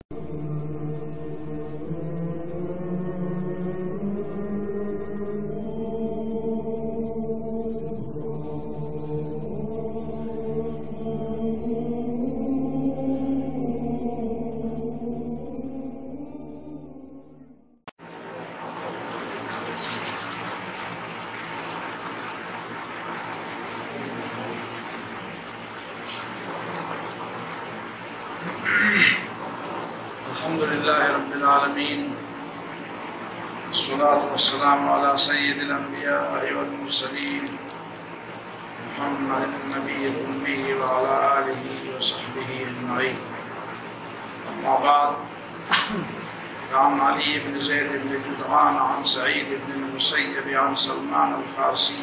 الحمد لله رب العالمين والصلاة والسلام على سيد الأنبياء والمرسلين محمد النبي الأمي وعلى آله وصحبه أجمعين. أما بعد، عن علي بن زيد بن جدعان عن سعيد بن المسيب عن سلمان الفارسي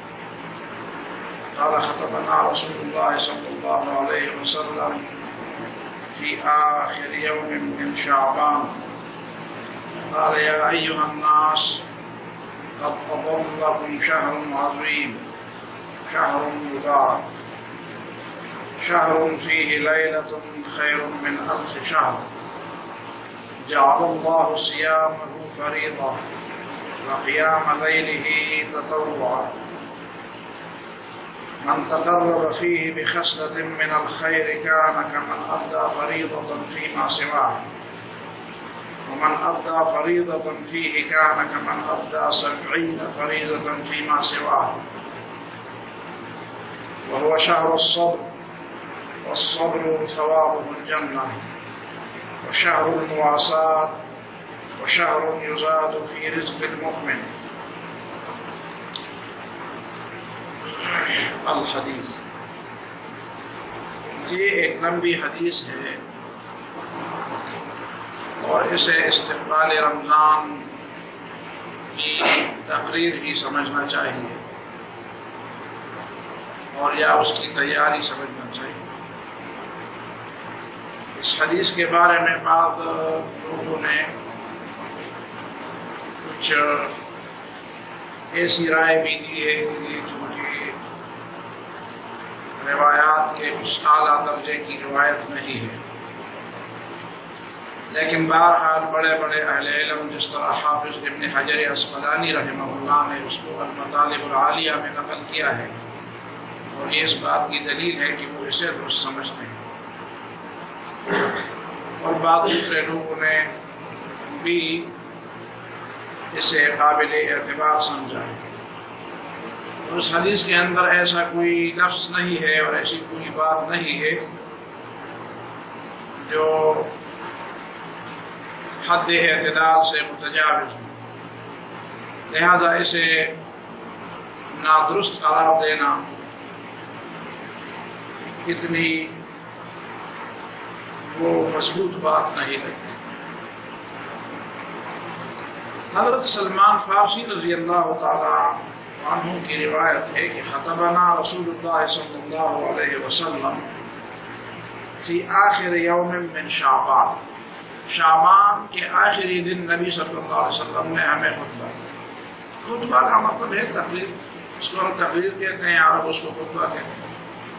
قال خطبنا رسول الله صلى الله عليه وسلم في آخر يوم من شعبان قال يا أيها الناس قد أضلكم شهر عظيم، شهر مبارك، شهر فيه ليلة خير من 1000 شهر، جعل الله صيامه فريضة وقيام ليله تطوعا، من تقرب فيه بخصلة من الخير كان كمن أدى فريضة فيما سواه، ومن أدى فريضة فيه كان كمن أدى 70 فريضة فيما سواه، وهو شهر الصبر، والصبر ثوابه الجنة، وشهر المواساة، وشهر يزاد في رزق المؤمن. الحدیث، یہ ایک لمبی حدیث ہے اور اسے استقبال رمضان کی تقریر ہی سمجھنا چاہیے اور یا اس کی تیاری سمجھنا چاہیے۔ اس حدیث کے بارے میں بعض لوگوں نے کچھ ایسی رائے بھی دی ہے کہ یہ چھوٹی روایات کے اس اعلیٰ درجے کی روایت نہیں ہے، لیکن بہرحال بڑے بڑے اہل علم جس طرح حافظ ابن حجر عسقلانی رحمہ اللہ نے اس کو المطالب العالیہ میں نقل کیا ہے، اور یہ اس بات کی دلیل ہے کہ وہ اسے درست سمجھتے ہیں، اور بعض دوسرے لوگوں نے بھی اسے قابل اعتبار سمجھا ہے۔ اور اس حدیث کے اندر ایسا کوئی لفظ نہیں ہے اور ایسی کوئی بات نہیں ہے جو حد اعتدال سے متجاوز ہو، لہذا اسے نادرست قرار دینا اتنی وہ مضبوط بات نہیں لگتی۔ حضرت سلمان فارسی رضی اللہ تعالی عنہ کی روایت ہے کہ خطبنا رسول اللہ صلی اللہ علیہ وسلم فی آخر یوم من شعبان، شعبان کے آخری دن نبی صلی اللہ علیہ وسلم نے ہمیں خطبہ دیا۔ خطبہ کا مطلب ہے تقریر، اس کو ہم تقریر کہتے ہیں، عرب اس کو خطبہ کہتے ہیں۔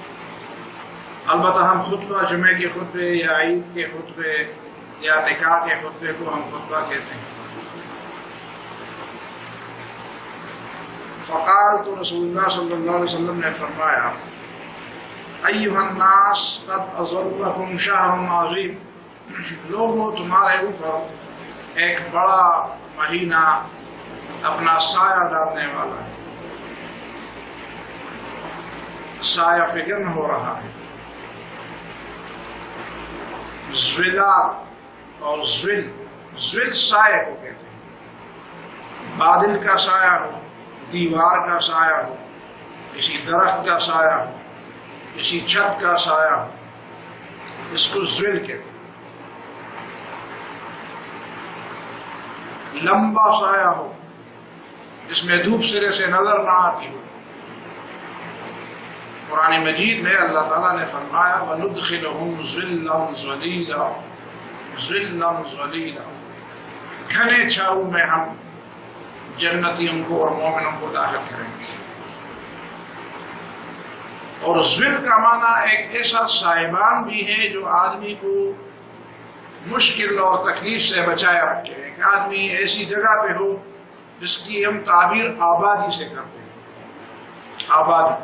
البتہ ہم خطبہ جمعے کے خطبے یا عید کے خطبے یا نکاح کے خطبے کو ہم خطبہ کہتے ہیں۔ فقال، تو رسول اللہ صلی اللہ علیہ وسلم نے فرمایا ایھا الناس قد اظلکم شہر عظیم، لوگوں تمہارے اوپر ایک بڑا مہینہ اپنا سایہ ڈالنے والا ہے، سایہ فگن ہو رہا ہے۔ زویلال اور زویل سایہ کو کہتے ہیں، بادل کا سایہ ہو، دیوار کا سایہ ہو، کسی درخت کا سایہ ہو، کسی چھت کا سایہ ہو، اس کو زویل کہتے ہیں۔ لمبا سایہ ہو جس میں دھوپ سرے سے نظر نہ آتی ہو۔ قرآن مجید میں اللہ تعالیٰ نے فرمایا وَنُدْخِلُهُمْ ظِلًّا ظَلِيلًا، ظِلًّا ظَلِيلًا، گھنے چھاؤں میں ہم جنتیوں کو اور مومنوں کو داخل کریں گے۔ اور ظل کا معنی ایک ایسا صاحبان بھی ہے جو آدمی کو مشکل اور تکلیف سے بچایا رکھے. ایک آدمی ایسی جگہ پہ ہو جس کی ہم تعبیر آبادی سے کرتے ہیں. آبادی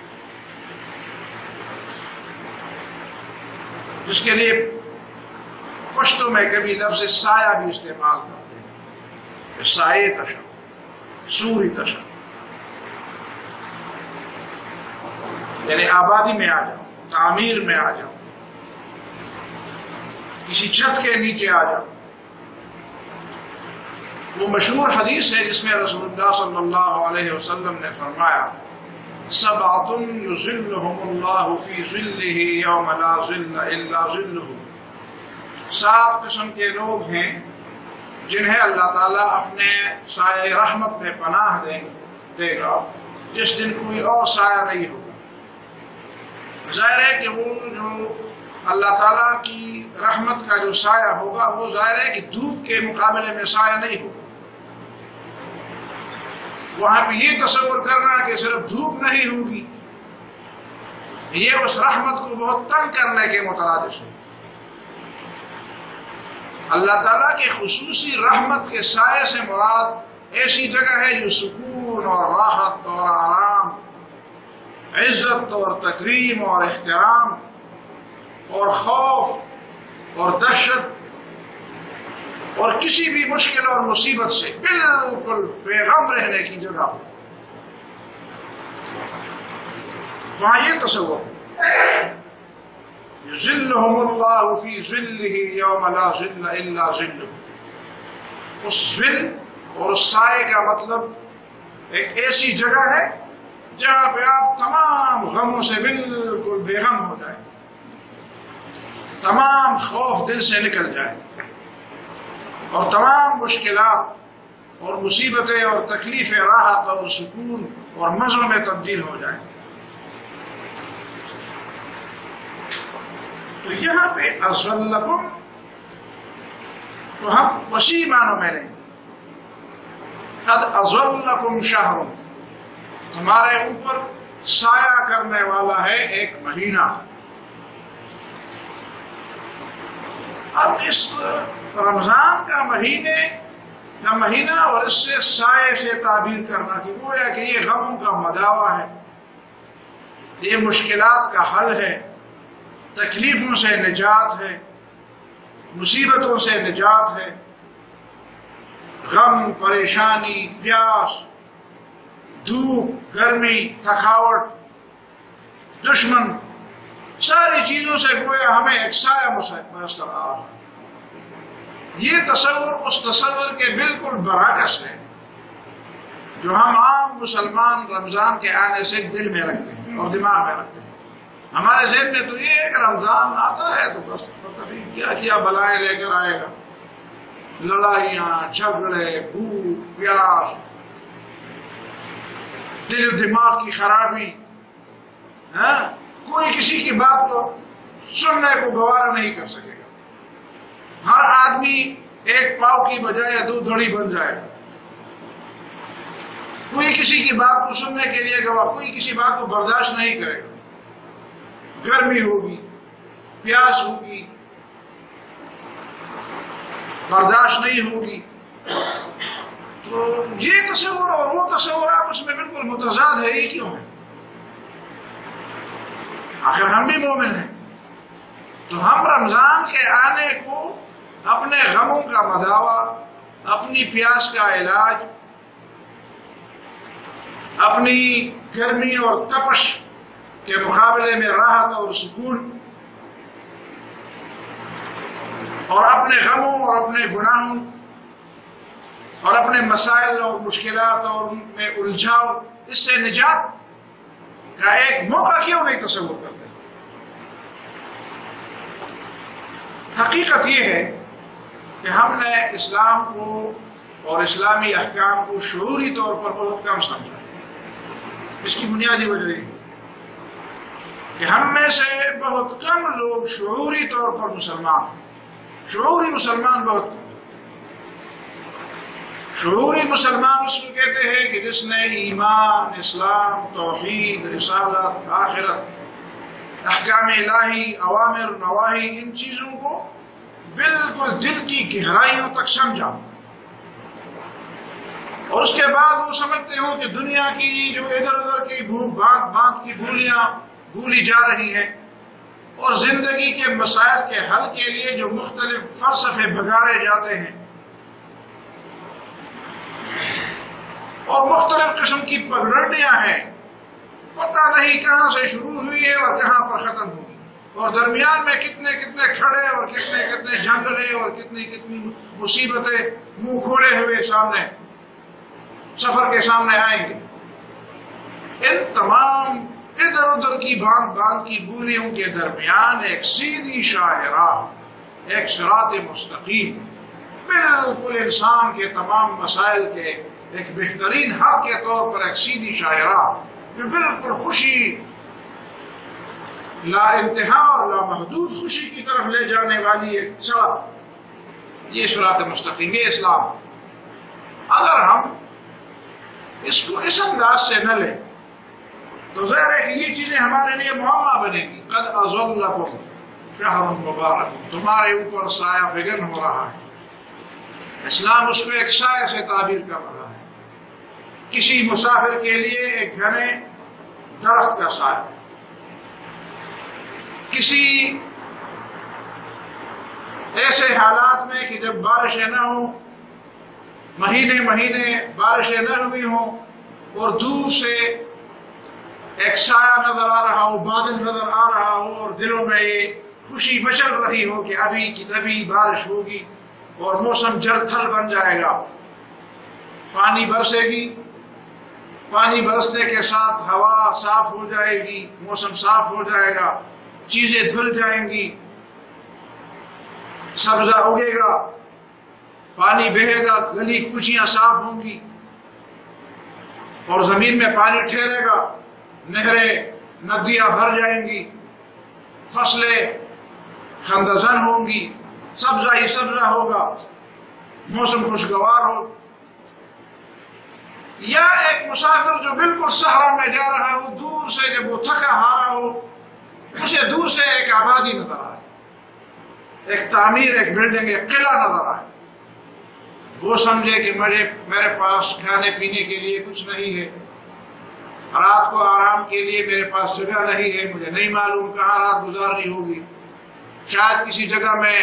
جس کے لیے پشتوں میں کبھی لفظ سایہ بھی استعمال کرتے ہیں. سائے تشا، سوری تشا، یعنی آبادی میں آ جاؤ، تعمیر میں آ جاؤ، کسی چھت کے نیچے آ جاؤ. وہ مشہور حدیث ہے جس میں رسول اللہ صلی اللہ علیہ وسلم نے فرمایا سبعۃ یظلھم اللہ فی ظلہ یوم لا ظل الا ظلہ. 7 قسم کے لوگ ہیں جنہیں اللہ تعالیٰ اپنے سائے رحمت میں پناہ دے گا جس دن کوئی اور سایہ نہیں ہوگا. ظاہر ہے کہ وہ جو اللہ تعالیٰ کی رحمت کا جو سایہ ہوگا وہ ظاہر ہے کہ دھوپ کے مقابلے میں سایہ نہیں ہوگا. وہاں پہ یہ تصور کرنا کہ صرف دھوپ نہیں ہوگی یہ اس رحمت کو بہت تنگ کرنے کے مترادف ہے. اللہ تعالیٰ کے خصوصی رحمت کے سائے سے مراد ایسی جگہ ہے جو سکون اور راحت اور آرام، عزت اور تکریم اور احترام اور خوف اور دہشت اور کسی بھی مشکل اور مصیبت سے بالکل بے غم رہنے کی جگہ ہو. وہاں یہ تصور یظلھم اللہ فی ظلہ یوم لا ظل الا ظلہ. اس ظل اور اس سائے کا مطلب ایک ایسی جگہ ہے جہاں پہ آپ تمام غموں سے بالکل بے غم ہو جائیں، تمام خوف دل سے نکل جائے اور تمام مشکلات اور مصیبتیں اور تکلیفیں راحت اور سکون اور مزوں میں تبدیل ہو جائیں. تو یہاں پہ اظلکم تو ہم وسیع معنوں میں لیں گے. قد اظلکم شہر، تمہارے اوپر سایہ کرنے والا ہے ایک مہینہ. اب اس رمضان کا مہینہ اور اس سے سائے سے تعبیر کرنا کہ گویا کہ یہ غموں کا مداوع ہے، یہ مشکلات کا حل ہے، تکلیفوں سے نجات ہے، مصیبتوں سے نجات ہے. غم، پریشانی، پیاس، دھوپ، گرمی، تھکاوٹ، دشمن، ساری چیزوں سے گویا ہمیں ایک سایہ میسر آ رہا ہے. یہ تصور اس تصور کے بالکل برعکس ہے جو ہم عام مسلمان رمضان کے آنے سے دل میں رکھتے ہیں اور دماغ میں رکھتے ہیں. ہمارے ذہن میں تو یہ ہے کہ رمضان آتا ہے تو بس کیا کیا بلائیں لے کر آئے گا، لڑائیاں، جھگڑے، بھوک، پیاس، دل و دماغ کی خرابی. کوئی کسی کی بات کو سننے کو گوارا نہیں کر سکے گا. ہر آدمی ایک پاؤ کی بجائے 2 دھڑی بن جائے گا. کوئی کسی کی بات کو سننے کے لیے کوئی کسی بات کو برداشت نہیں کرے گا. گرمی ہوگی، پیاس ہوگی، برداشت نہیں ہوگی. تو یہ تصور اور وہ تصور آپس میں بالکل متضاد ہے. یہ کیوں ہے؟ آخر ہم بھی مومن ہیں تو ہم رمضان کے آنے کو اپنے غموں کا مداوع، اپنی پیاس کا علاج، اپنی گرمی اور تپش کے مقابلے میں راحت اور سکون، اور اپنے غموں اور اپنے گناہوں اور اپنے مسائل اور مشکلات اور ان میں الجھاؤ، اس سے نجات کا ایک موقع کیوں نہیں تصور کرتے؟ حقیقت یہ ہے کہ ہم نے اسلام کو اور اسلامی احکام کو شعوری طور پر بہت کم سمجھا. اس کی بنیادی وجہ یہ کہ ہم میں سے بہت کم لوگ شعوری طور پر مسلمان ہیں. شعوری مسلمان بہت کم. شعوری مسلمان اس کو کہتے ہیں کہ جس نے ایمان، اسلام، توحید، رسالت، آخرت، احکام الہی، اوامر، نواہی، ان چیزوں کو بالکل دل کی گہرائیوں تک سمجھا، اور اس کے بعد وہ سمجھتے ہو کہ دنیا کی جو ادھر ادھر کی بات کی بولیاں بھولی جا رہی ہیں، اور زندگی کے مسائل کے حل کے لیے جو مختلف فلسفے بگاڑے جاتے ہیں، اور مختلف قسم کی پگڈنڈیاں ہیں، پتہ نہیں کہاں سے شروع ہوئی ہے اور کہاں پر ختم ہوئی، اور درمیان میں کتنے کتنے کھڑے اور کتنے کتنے جنگلے اور کتنی کتنی مصیبتیں منہ کھولے ہوئے سامنے سفر کے سامنے آئیں گے۔ ان تمام ادھر ادھر کی باندھ کی بولیوں کے درمیان ایک سیدھی شاہراہ، ایک صراط مستقیم، بالکل انسان کے تمام مسائل کے ایک بہترین حل کے طور پر ایک سیدھی شاہراہ جو بالکل خوشی، لا انتہا اور لا محدود خوشی کی طرف لے جانے والی ایک سڑک، یہ صراط مستقیم، یہ اسلام۔ اگر ہم اس کو اس انداز سے نہ لیں تو ظاہر ہے کہ یہ چیزیں ہمارے لیے معمہ بنیں گی۔ قد اظلکم شہر مبارک، تمہارے اوپر سایہ فگن ہو رہا ہے۔ اسلام اس کو ایک سایہ سے تعبیر کر رہا ہے، کسی مسافر کے لیے ایک گھنے درخت کا سایہ، کسی ایسے حالات میں کہ جب بارشیں نہ ہوں، مہینے بارشیں نہ ہوئی ہوں، اور دور سے ایک سایہ نظر آ رہا ہو، بادل نظر آ رہا ہو، اور دلوں میں یہ خوشی مچل رہی ہو کہ ابھی کی تبھی بارش ہوگی اور موسم جل تھل بن جائے گا، پانی برسے گی، پانی برسنے کے ساتھ ہوا صاف ہو جائے گی، موسم صاف ہو جائے گا، چیزیں دھل جائیں گی، سبزہ اگے گا، پانی بہے گا، گلی کوچیاں صاف ہوں گی، اور زمین میں پانی ٹھہرے گا، نہریں ندیاں بھر جائیں گی، فصلیں خندزن ہوں گی، سبزہ ہی سبزہ ہوگا، موسم خوشگوار ہو۔ یا ایک مسافر جو بالکل صحرا میں جا رہا ہو، دور سے جب وہ تھکا ہارا ہو، اسے دور سے ایک آبادی نظر آئے، ایک تعمیر، ایک بلڈنگ، ایک قلعہ نظر آئے، وہ سمجھے کہ میرے پاس کھانے پینے کے لیے کچھ نہیں ہے، رات کو آرام کے لیے میرے پاس جگہ نہیں ہے، مجھے نہیں معلوم کہاں رات گزارنی ہوگی، شاید کسی جگہ میں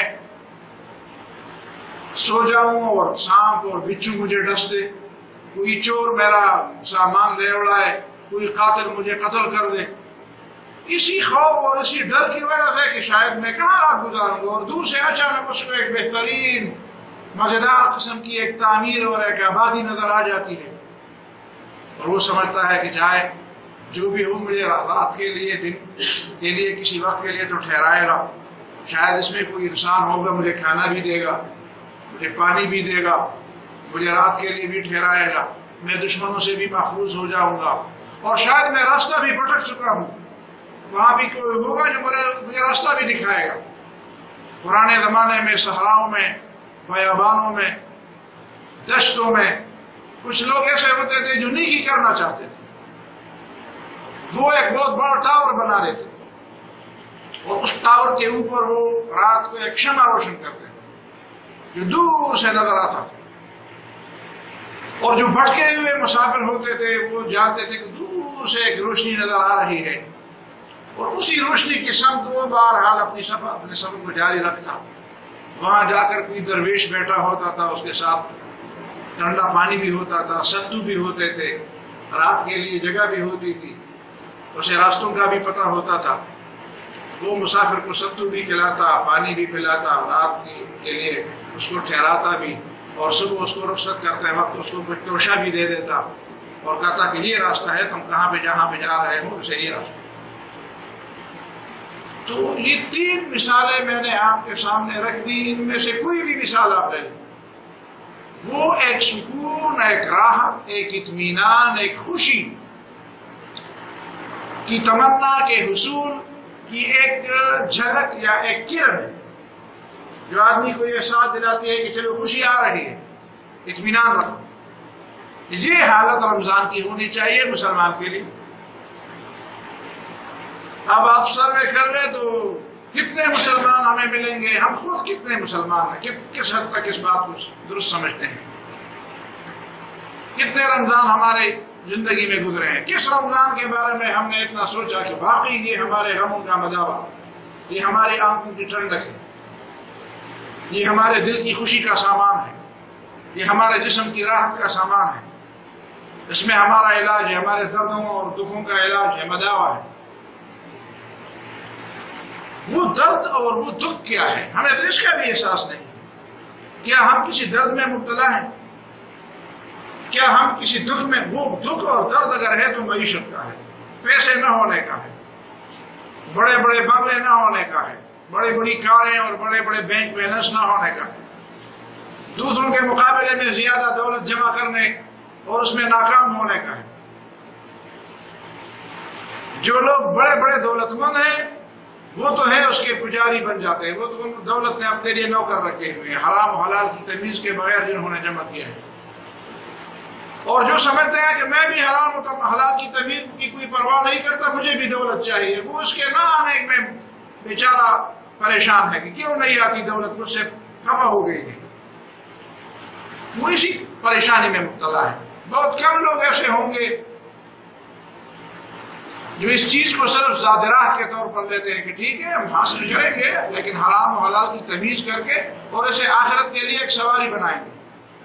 سو جاؤں اور سانپ اور بچھو مجھے ڈس دے، کوئی چور میرا سامان لے اڑائے، کوئی قاتل مجھے قتل کر دے۔ اسی خوف اور اسی ڈر کی وجہ سے کہ شاید میں کہاں رات گزاروں گا، اور دور سے اچانک اس کو ایک بہترین مزیدار قسم کی ایک تعمیر اور ایک آبادی نظر آ جاتی ہے، اور وہ سمجھتا ہے کہ جائے جو بھی ہو، مجھے رات کے لیے، دن کے لیے، کسی وقت کے لیے تو ٹھہرائے گا، شاید اس میں کوئی انسان ہوگا، مجھے کھانا بھی دے گا، مجھے پانی بھی دے گا، مجھے رات کے لیے بھی ٹھہرائے گا، میں دشمنوں سے بھی محفوظ ہو جاؤں گا، اور شاید میں راستہ بھی بھٹک چکا ہوں، وہاں بھی کوئی ہوگا جو مجھے راستہ بھی دکھائے گا۔ پرانے زمانے میں صحراؤں میں، بیابانوں میں، دشتوں میں کچھ لوگ ایسے ہوتے تھے جو نیکی کرنا چاہتے تھے، وہ ایک بہت بڑا ٹاور بنا لیتے تھے، اور اس ٹاور کے اوپر وہ رات کو ایک شمع روشن کرتے تھے جو دور سے نظر آتا تھا، اور جو بھٹکے ہوئے مسافر ہوتے تھے وہ جانتے تھے کہ دور سے ایک روشنی نظر آ رہی ہے، اور اسی روشنی کی سمت وہ بہرحال اپنے سفر کو جاری رکھتا۔ وہاں جا کر کوئی درویش بیٹھا ہوتا تھا، اس کے ساتھ ٹھنڈا پانی بھی ہوتا تھا، ستو بھی ہوتے تھے، رات کے لیے جگہ بھی ہوتی تھی، اسے راستوں کا بھی پتہ ہوتا تھا، وہ مسافر کو ستو بھی کھلاتا، پانی بھی پلاتا، رات کے لیے اس کو ٹھہراتا بھی، اور صبح اس کو رخصت کرتے وقت اس کو کچھ توشہ بھی دے دیتا، اور کہتا کہ یہ راستہ ہے، تم کہاں پہ جہاں پہ جا رہے ہو اسے یہ راستہ۔ تو یہ تین مثالیں میں نے آپ کے سامنے رکھ دی، ان میں سے کوئی بھی مثال آپ لے لیں، وہ ایک سکون، ایک راحت، ایک اطمینان، ایک خوشی کی تمنا کے حصول کی ایک جھلک یا ایک کرن ہے، جو آدمی کو یہ احساس دلاتی ہے کہ چلو خوشی آ رہی ہے، اطمینان رکھو۔ یہ حالت رمضان کی ہونی چاہیے مسلمان کے لیے۔ اب آپ سروے کر لیں تو کتنے کتنے مسلمان ہمیں ملیں گے، ہم خود کتنے مسلمان ہیں، کس حد تک اس بات کو درست سمجھتے ہیں، کتنے رمضان ہمارے زندگی میں گزرے ہیں، کس رمضان کے بارے میں ہم نے اتنا سوچا کہ واقعی یہ ہمارے غموں کا مداوا، یہ ہماری آنکھوں کی ٹھنڈک ہے، یہ ہمارے دل کی خوشی کا سامان ہے، یہ ہمارے جسم کی راحت کا سامان ہے، اس میں ہمارا علاج ہے، ہمارے دردوں اور دکھوں کا علاج ہے، مداوا ہے۔ وہ درد اور وہ دکھ کیا ہے، ہمیں تو اس کا بھی احساس نہیں۔ کیا ہم کسی درد میں مبتلا ہیں؟ کیا ہم کسی دکھ میں، وہ دکھ اور درد اگر ہے تو معیشت کا ہے، پیسے نہ ہونے کا ہے، بڑے بڑے بنگلے نہ ہونے کا ہے، بڑی بڑی کاریں اور بڑے بڑے بینک بیلنس نہ ہونے کا ہے، دوسروں کے مقابلے میں زیادہ دولت جمع کرنے اور اس میں ناکام ہونے کا ہے۔ جو لوگ بڑے بڑے دولت مند ہیں وہ تو ہے اس کے پجاری بن جاتے ہیں، وہ تو ان دولت نے اپنے لیے نوکر رکھے ہوئے ہیں، حرام و حلال کی تمیز کے بغیر جنہوں نے جمع کیا ہے۔ اور جو سمجھتے ہیں کہ میں بھی حرام و حلال کی تمیز کی کوئی پرواہ نہیں کرتا، مجھے بھی دولت چاہیے، وہ اس کے نہ آنے میں بیچارہ پریشان ہے کہ کیوں نہیں آتی دولت، مجھ سے خفا ہو گئی ہے، وہ اسی پریشانی میں مبتلا ہے۔ بہت کم لوگ ایسے ہوں گے جو اس چیز کو صرف زادراہ کے طور پر لیتے ہیں کہ ٹھیک ہے ہم حاصل کریں گے لیکن حرام و حلال کی تمیز کر کے اور اسے آخرت کے لیے ایک سواری بنائیں گے۔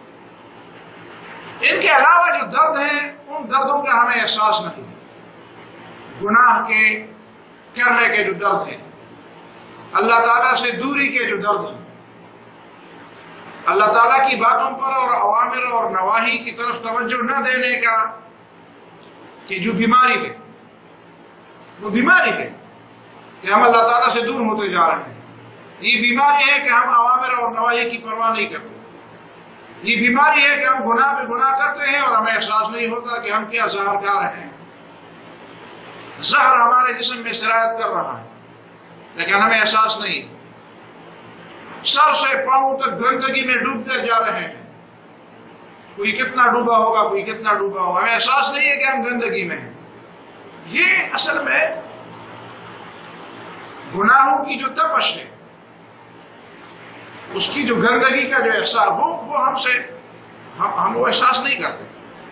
ان کے علاوہ جو درد ہیں ان دردوں کا ہمیں احساس نہیں ہے، گناہ کے کرنے کے جو درد ہیں، اللہ تعالیٰ سے دوری کے جو درد ہیں، اللہ تعالیٰ کی باتوں پر اور اوامر اور نواہی کی طرف توجہ نہ دینے کا کہ جو بیماری ہے، وہ بیماری ہے کہ ہم اللہ تعالیٰ سے دور ہوتے جا رہے ہیں، یہ بیماری ہے کہ ہم اوامر اور نواہی کی پرواہ نہیں کرتے، یہ بیماری ہے کہ ہم گناہ پہ گناہ کرتے ہیں اور ہمیں احساس نہیں ہوتا کہ ہم کیا زہر کھا رہے ہیں، زہر ہمارے جسم میں سرایت کر رہا ہے لیکن ہمیں احساس نہیں، سر سے پاؤں تک گندگی میں ڈوب کر جا رہے ہیں، کوئی کتنا ڈوبا ہوگا کوئی کتنا ڈوبا ہوگا، ہمیں احساس نہیں ہے کہ ہم گندگی میں ہیں۔ یہ اصل میں گناہوں کی جو تپش ہے، اس کی جو گندگی کا جو احساس، وہ ہم وہ احساس نہیں کرتے۔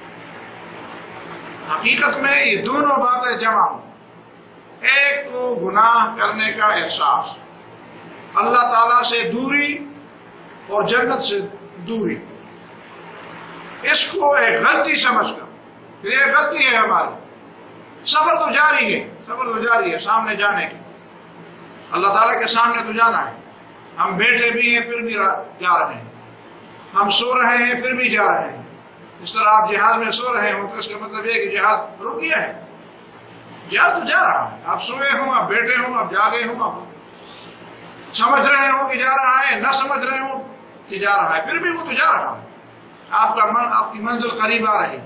حقیقت میں یہ دونوں باتیں جمع ہوں، ایک تو گناہ کرنے کا احساس، اللہ تعالیٰ سے دوری اور جنت سے دوری، اس کو ایک غلطی سمجھ کر، یہ غلطی ہے ہماری، سفر تو جاری ہے سامنے جانے کی، اللہ تعالیٰ کے سامنے تو جانا ہے، ہم بیٹھے بھی ہیں پھر بھی جا رہے ہیں، ہم سو رہے ہیں پھر بھی جا رہے ہیں۔ اس طرح آپ جہاز میں سو رہے ہوں تو اس کا مطلب یہ کہ جہاز رک گیا ہے، جہاز تو جا رہا ہے، آپ سوئے ہوں، آپ بیٹھے ہوں، آپ جاگے ہوں، آپ سمجھ رہے ہوں کہ جا رہا ہے، نہ سمجھ رہے ہوں کہ جا رہا ہے، پھر بھی وہ تو جا رہا ہے، آپ کی منزل قریب آ رہی ہے۔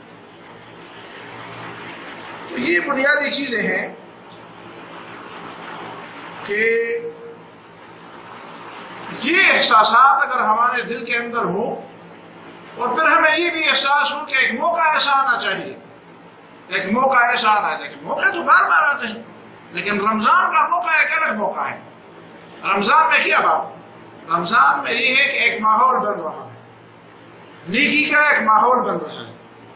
تو یہ بنیادی چیزیں ہیں کہ یہ احساسات اگر ہمارے دل کے اندر ہوں اور پھر ہمیں یہ بھی احساس ہو کہ ایک موقع ایسا آنا چاہیے، ایک موقع ایسا آنا چاہیے، موقع تو بار بار آتے ہیں لیکن رمضان کا موقع ایک الگ موقع ہے۔ رمضان میں کیا بات؟ رمضان میں یہ ہے کہ ایک ماحول بن رہا ہے، نیکی کا ایک ماحول بن رہا ہے۔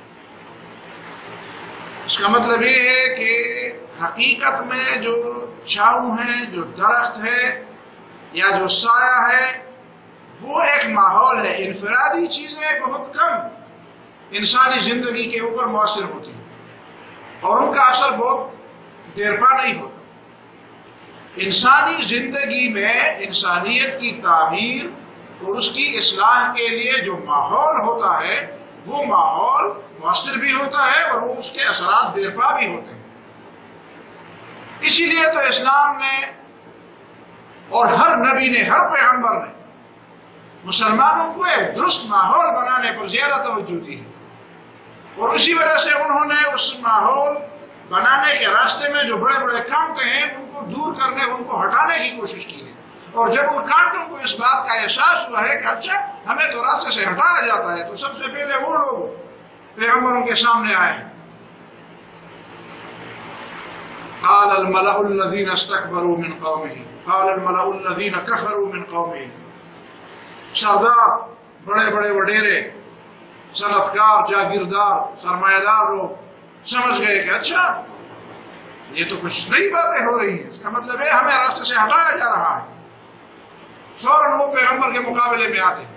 اس کا مطلب یہ ہے کہ حقیقت میں جو چھاؤں ہے، جو درخت ہے یا جو سایہ ہے، وہ ایک ماحول ہے۔ انفرادی چیزیں بہت کم انسانی زندگی کے اوپر مؤثر ہوتی ہیں اور ان کا اثر بہت دیر پا نہیں ہوتا۔ انسانی زندگی میں انسانیت کی تعمیر اور اس کی اصلاح کے لیے جو ماحول ہوتا ہے وہ ماحول مؤثر بھی ہوتا ہے اور وہ اس کے اثرات دیر پا بھی ہوتے ہیں۔ اسی لیے تو اسلام نے اور ہر نبی نے، ہر پیغمبر نے مسلمانوں کو ایک درست ماحول بنانے پر زیادہ توجہ دی ہے، اور اسی وجہ سے انہوں نے اس ماحول بنانے کے راستے میں جو بڑے بڑے کانٹے ہیں ان کو دور کرنے، ان کو ہٹانے کی کوشش کی ہے۔ اور جب ان کانٹوں کو اس بات کا احساس ہوا ہے کہ اچھا ہمیں تو راستے سے ہٹایا جاتا ہے، تو سب سے پہلے وہ لوگ پیغمبروں کے سامنے آئے ہیں قال الملأ الذين استكبروا من قومه قال الملأ الذين كفروا من قومه. سردار، بڑے بڑے وڈیرے، صنعتکار، جاگیردار، سرمایہ دار لوگ سمجھ گئے کہ اچھا یہ تو کچھ نئی باتیں ہو رہی ہیں، اس کا مطلب ہے ہمیں راستے سے ہٹایا جا رہا ہے. فوراً وہ پیغمبر کے مقابلے میں آتے.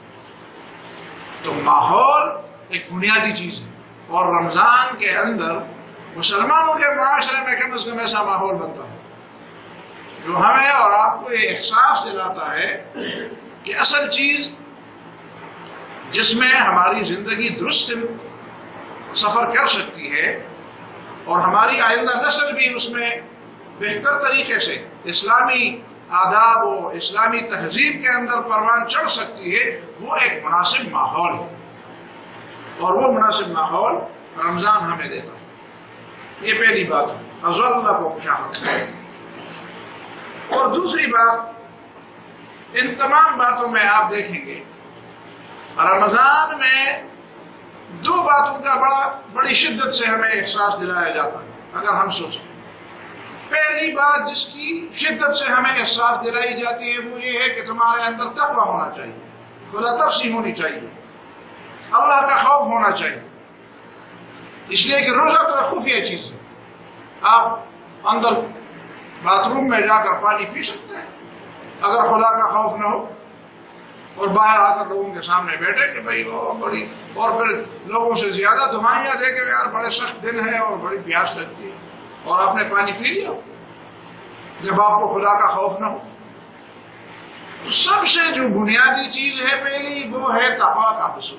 تو ماحول ایک بنیادی چیز ہے، اور رمضان کے اندر مسلمانوں کے معاشرے میں کم از کم ایسا ماحول بنتا ہے جو ہمیں اور آپ کو یہ احساس دلاتا ہے کہ اصل چیز جس میں ہماری زندگی درست سفر کر سکتی ہے اور ہماری آئندہ نسل بھی اس میں بہتر طریقے سے اسلامی آداب و اسلامی تہذیب کے اندر پروان چڑھ سکتی ہے، وہ ایک مناسب ماحول ہے. اور وہ مناسب ماحول رمضان ہمیں دیتا ہے. یہ پہلی بات ہے، اضلکم شہرا. اور دوسری بات، ان تمام باتوں میں آپ دیکھیں گے رمضان میں دو باتوں کا بڑی شدت سے ہمیں احساس دلایا جاتا ہے. اگر ہم سوچیں، پہلی بات جس کی شدت سے ہمیں احساس دلائی جاتی ہے وہ یہ ہے کہ تمہارے اندر تقویٰ ہونا چاہیے، خدا ترسی ہونی چاہیے، اللہ کا خوف ہونا چاہیے. اس لیے کہ روزہ تو خفیہ چیز ہے. آپ اندر باتھ روم میں جا کر پانی پی سکتے ہیں اگر خدا کا خوف نہ ہو، اور باہر آ کر لوگوں کے سامنے بیٹھے کہ بھائی وہ بڑی، اور پھر لوگوں سے زیادہ دعائیاں دے کے یار بڑے سخت دن ہے اور بڑی پیاس لگتی ہے، اور آپ نے پانی پی لیا جب آپ کو خدا کا خوف نہ ہو. تو سب سے جو بنیادی چیز ہے پہلی وہ ہے تقویٰ کا حصول.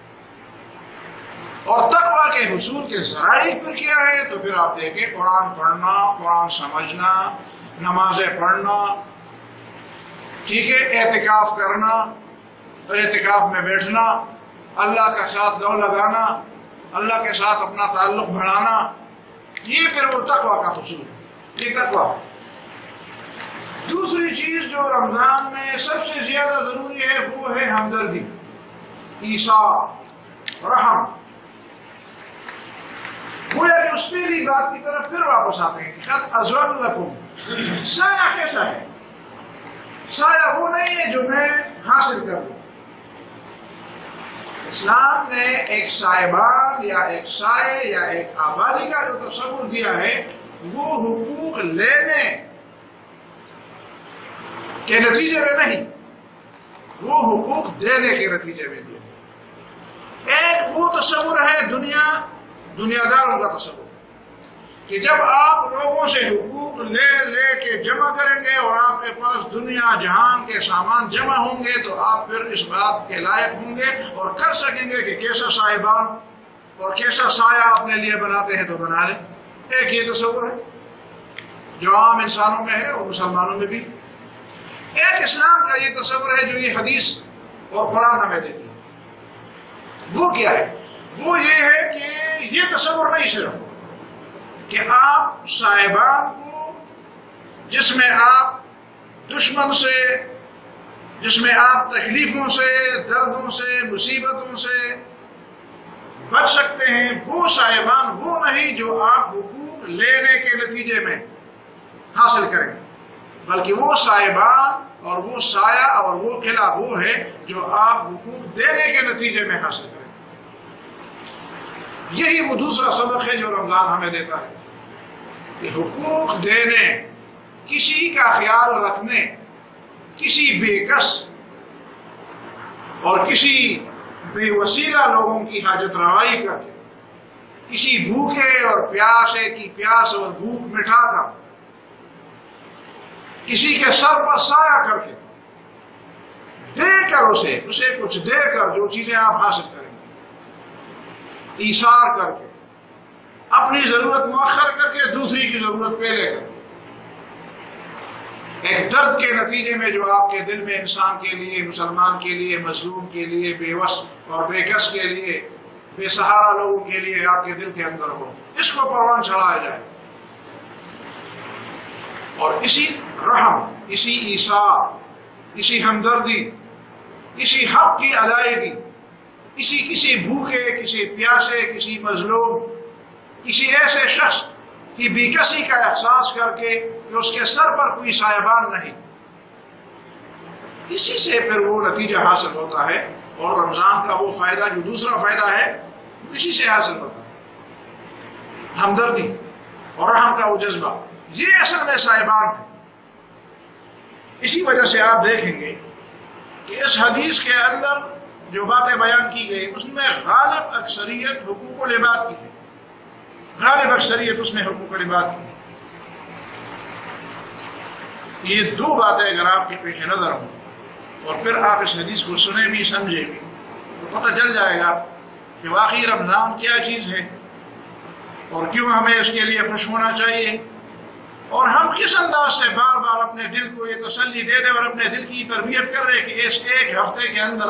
اور تقویٰ کے حصول کے ذرائع پھر کیا ہے؟ تو پھر آپ دیکھیں قرآن پڑھنا، قرآن سمجھنا، نمازیں پڑھنا، ٹھیک ہے، اعتکاف کرنا اور اعتکاف میں بیٹھنا، اللہ کا ساتھ لو لگانا، اللہ کے ساتھ اپنا تعلق بڑھانا، یہ پھر وہ تقویٰ کا حصول. یہ تقویٰ. دوسری چیز جو رمضان میں سب سے زیادہ ضروری ہے وہ ہے ہمدردی، ایثار، رحم. گویا کہ اس پہلی بات کی طرف پھر واپس آتے ہیں کہ قد اضلکم. سایہ کیسا ہے؟ سایہ وہ نہیں ہے جو میں حاصل کر لوں. اسلام نے ایک سائبان یا ایک سائے یا ایک آبادی کا جو تصور دیا ہے وہ حقوق لینے کے نتیجے میں نہیں، وہ حقوق دینے کے نتیجے میں دیا. ایک وہ تصور ہے دنیا داروں کا تصور کہ جب آپ لوگوں سے حقوق لے کے جمع کریں گے اور آپ کے پاس دنیا جہان کے سامان جمع ہوں گے تو آپ پھر اس بات کے لائق ہوں گے اور کر سکیں گے کہ کیسا صاحبان اور کیسا سایہ اپنے لیے بناتے ہیں تو بنا لیں. ایک یہ تصور ہے جو عام انسانوں میں ہے اور مسلمانوں میں بھی. ایک اسلام کا یہ تصور ہے جو یہ حدیث اور قرآن ہمیں دیتی ہے. وہ کیا ہے؟ وہ یہ ہے کہ یہ تصور نہیں صرف کہ آپ صاحبان کو جس میں آپ دشمن سے، جس میں آپ تکلیفوں سے، دردوں سے، مصیبتوں سے بچ سکتے ہیں، وہ صاحبان وہ نہیں جو آپ حقوق لینے کے نتیجے میں حاصل کریں گے، بلکہ وہ صاحبان اور وہ سایہ اور وہ قلعہ وہ ہے جو آپ حقوق دینے کے نتیجے میں حاصل کریں. یہی وہ دوسرا سبق ہے جو رمضان ہمیں دیتا ہے کہ حقوق دینے، کسی کا خیال رکھنے، کسی بے کس اور کسی بے وسیلہ لوگوں کی حاجت روائی کر کے، کسی بھوکے اور پیاسے کی پیاس اور بھوک مٹا کر، کسی کے سر پر سایہ کر کے، دے کر اسے کچھ دے کر جو چیزیں آپ حاصل کریں گے، ایثار کر کے، اپنی ضرورت مؤخر کر کے دوسری کی ضرورت پہلے کر کے، ایک درد کے نتیجے میں جو آپ کے دل میں انسان کے لیے، مسلمان کے لیے، مظلوم کے لیے، بے وس اور بے کس کے لیے، بے سہارا لوگوں کے لیے آپ کے دل کے اندر ہو، اس کو پروان چڑھایا جائے. اور اسی رحم، اسی ایثار، اسی ہمدردی، اسی حق کی ادائیگی، کسی بھوکے، کسی پیاسے، کسی مظلوم، کسی ایسے شخص کی بے کسی کا احساس کر کے کہ اس کے سر پر کوئی سایبان نہیں. اسی سے پھر وہ نتیجہ حاصل ہوتا ہے، اور رمضان کا وہ فائدہ جو دوسرا فائدہ ہے اسی سے حاصل ہوتا ہے، ہمدردی اور رحم کا وہ جذبہ. یہ اصل میں سائبان ہے. اسی وجہ سے آپ دیکھیں گے کہ اس حدیث کے اندر جو باتیں بیان کی گئی اس میں غالب اکثریت حقوق العباد کی ہے. غالب اکثریت اس میں حقوق العباد کی ہے. یہ دو باتیں اگر آپ کے پیش نظر ہوں اور پھر آپ اس حدیث کو سنیں بھی سمجھیں بھی تو پتہ چل جائے گا کہ واقعی رمضان کیا چیز ہے اور کیوں ہمیں اس کے لیے خوش ہونا چاہیے، اور ہم کس انداز سے بار بار اپنے دل کو یہ تسلی دے دیں اور اپنے دل کی تربیت کر رہے کہ اس ایک ہفتے کے اندر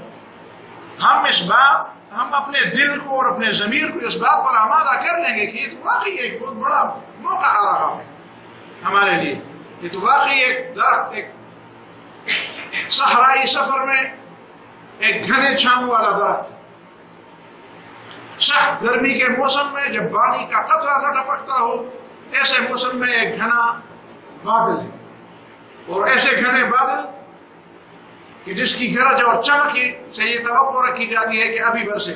ہم اپنے دل کو اور اپنے ضمیر کو اس بات پر آمادہ کر لیں گے کہ یہ تو واقعی ایک بہت بڑا موقع آ رہا ہے ہمارے لیے. یہ تو واقعی ایک درخت، ایک صحرائی سفر میں ایک گھنے چھاؤں والا درخت ہے. سخت گرمی کے موسم میں جب پانی کا قطرہ نہ ٹپکتا ہو، ایسے موسم میں ایک گھنا بادل ہے، اور ایسے گھنے بادل کہ جس کی گرج اور چمک سے یہ توقع رکھی جاتی ہے کہ ابھی برسے،